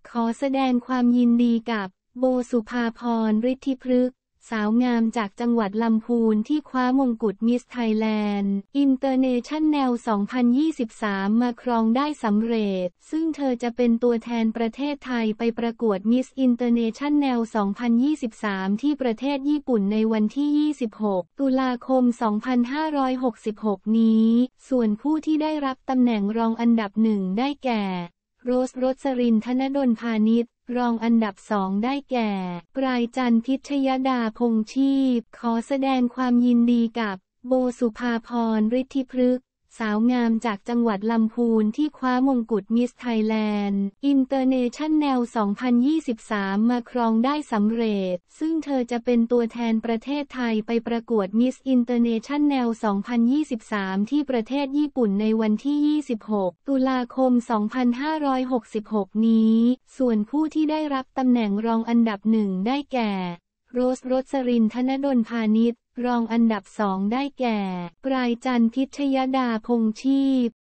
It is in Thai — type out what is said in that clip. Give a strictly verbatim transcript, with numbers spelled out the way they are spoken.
ขอแสดงความยินดีกับโบสุภาพร ฤทธิพฤกษ์สาวงามจากจังหวัดลำพูนที่คว้ามงกุฎมิสไทยแลนด์อินเตอร์เนชั่นแนล สองพันยี่สิบสาม มาครองได้สำเร็จซึ่งเธอจะเป็นตัวแทนประเทศไทยไปประกวดมิสอินเตอร์เนชั่นแนล สองพันยี่สิบสาม ที่ประเทศญี่ปุ่นในวันที่ ยี่สิบหก ตุลาคม สองพันห้าร้อยหกสิบหก นี้ส่วนผู้ที่ได้รับตำแหน่งรองอันดับหนึ่งได้แก่โรส รสริน ธนดลพานิชรองอันดับสองได้แก่ปลายจันทร์พิชยดาพงษ์ชีพขอแสดงความยินดีกับโบสุภาพร ฤทธิพฤกษ์สาวงามจากจังหวัดลำพูนที่คว้ามงกุฎมิสไทยแลนด์อินเตอร์เนชั่นแนล สองพันยี่สิบสาม มาครองได้สำเร็จซึ่งเธอจะเป็นตัวแทนประเทศไทยไปประกวดมิสอินเตอร์เนชั่นแนล สองพันยี่สิบสาม ที่ประเทศญี่ปุ่นในวันที่ ยี่สิบหก ตุลาคม สองพันห้าร้อยหกสิบหก นี้ส่วนผู้ที่ได้รับตำแหน่งรองอันดับหนึ่งได้แก่โรส รสริน ธนดลพานิชรองอันดับสองได้แก่ปลายจันทร์พิชยดาพงษ์ชีพ